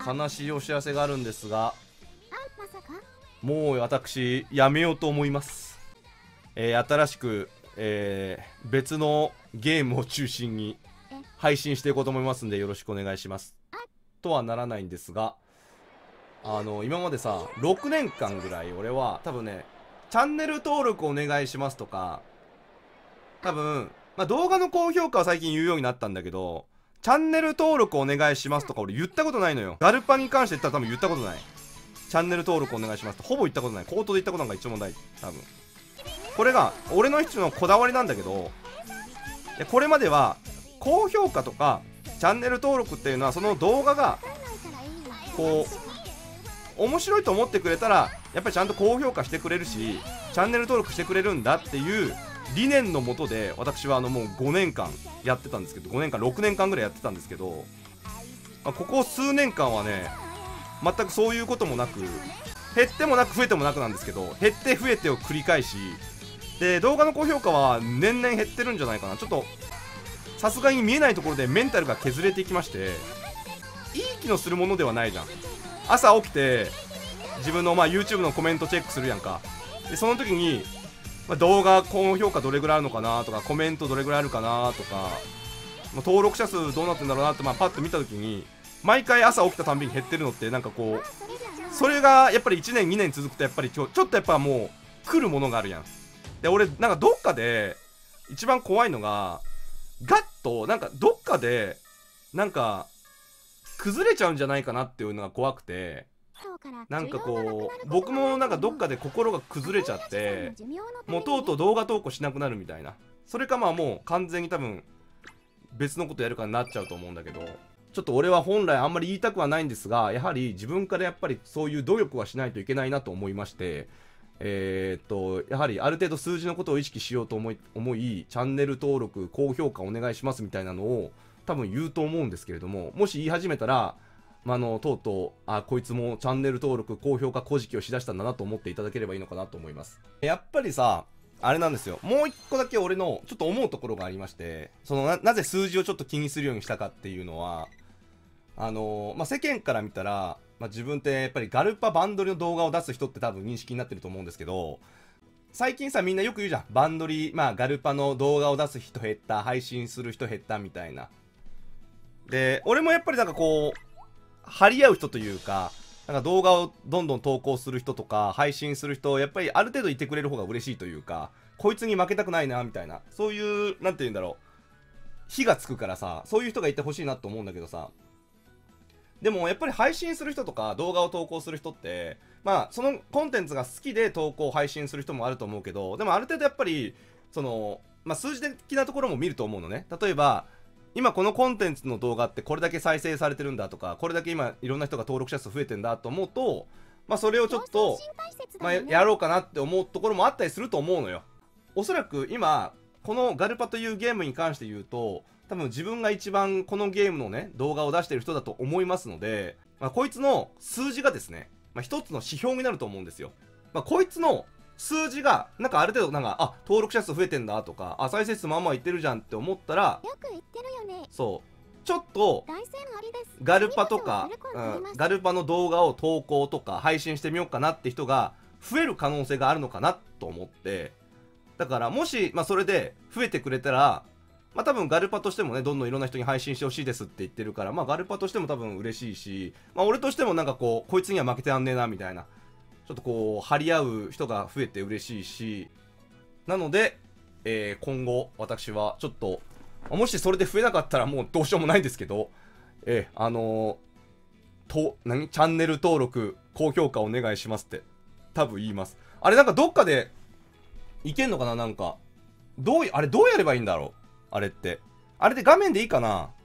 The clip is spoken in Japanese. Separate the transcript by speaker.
Speaker 1: 悲しいお知らせがあるんですが、もう私やめようと思います。新しく、別のゲームを中心に配信していこうと思いますんで、よろしくお願いしますとはならないんですが、今までさ6年間ぐらい俺は多分ね、チャンネル登録お願いしますとか、多分、まあ、動画の高評価は最近言うようになったんだけど、チャンネル登録お願いしますとか俺言ったことないのよ。ガルパに関して言ったら多分言ったことない。チャンネル登録お願いしますとほぼ言ったことない。口頭で言ったことなんか一応もない。多分これが俺の一種のこだわりなんだけど、これまでは高評価とかチャンネル登録っていうのはその動画がこう面白いと思ってくれたらやっぱりちゃんと高評価してくれるし、チャンネル登録してくれるんだっていう理念のもとで私はもう5年間やってたんですけど、5年間6年間ぐらいやってたんですけど、ここ数年間はね全くそういうこともなく、減ってもなく増えてもなくなんですけど、減って増えてを繰り返しで、動画の高評価は年々減ってるんじゃないかな。ちょっとさすがに見えないところでメンタルが削れていきまして、いい気のするものではないじゃん。朝起きて自分のYouTube のコメントチェックするやんか。でその時に、動画高評価どれぐらいあるのかなとか、コメントどれぐらいあるかなとか、登録者数どうなってんだろうなってパッと見た時に、毎回朝起きたたんびに減ってるのってなんかこう、それがやっぱり1年2年続くとやっぱりちょっとやっぱもう来るものがあるやん。で俺なんかどっかで一番怖いのがガッとなんかどっかでなんか崩れちゃうんじゃないかなっていうのが怖くて、なんかこう僕もなんかどっかで心が崩れちゃってもうとうとう動画投稿しなくなるみたいな、それかもう完全に多分別のことやるかになっちゃうと思うんだけど、ちょっと俺は本来あんまり言いたくはないんですが、やはり自分からやっぱりそういう努力はしないといけないなと思いまして、やはりある程度数字のことを意識しようと思いチャンネル登録高評価お願いしますみたいなのを多分言うと思うんですけれども、もし言い始めたら、とうとうこいつもチャンネル登録高評価小じきをしだしたんだなと思っていただければいいのかなと思います。やっぱりさあれなんですよ、もう一個だけ俺のちょっと思うところがありまして、その なぜ数字をちょっと気にするようにしたかっていうのは、世間から見たら、自分ってやっぱりガルパバンドリの動画を出す人って多分認識になってると思うんですけど、最近さみんなよく言うじゃん、バンドリガルパの動画を出す人減った、配信する人減ったみたいな。で俺もやっぱりなんかこう張り合う人というか、なんか動画をどんどん投稿する人とか配信する人、やっぱりある程度いてくれる方が嬉しいというか、こいつに負けたくないなみたいな、そういうなんて言うんだろう、火がつくからさ、そういう人がいてほしいなと思うんだけどさ、でもやっぱり配信する人とか動画を投稿する人ってそのコンテンツが好きで投稿配信する人もあると思うけど、でもある程度やっぱりその数字的なところも見ると思うのね。例えば今このコンテンツの動画ってこれだけ再生されてるんだとか、これだけ今いろんな人が登録者数増えてんだと思うと、それをちょっとやろうかなって思うところもあったりすると思うのよ。おそらく今このガルパというゲームに関して言うと、多分自分が一番このゲームのね動画を出してる人だと思いますので、こいつの数字がですね、一つの指標になると思うんですよ。こいつの数字がなんかある程度なんか登録者数増えてんだとか、再生数まあまあいってるじゃんって思ったら、そうちょっとガルパとか、ガルパの動画を投稿とか配信してみようかなって人が増える可能性があるのかなと思って、だからもしそれで増えてくれたら、多分ガルパとしてもねどんどんいろんな人に配信してほしいですって言ってるから、ガルパとしても多分嬉しいし、俺としてもなんかこいつには負けてやんねえなみたいな、ちょっと張り合う人が増えて嬉しいし、なので、今後私はちょっともしそれで増えなかったらもうどうしようもないんですけど、チャンネル登録高評価お願いしますって多分言います。あれなんかどっかでいけんのかな、なんかあれどうやればいいんだろう、あれって。あれで画面でいいかな。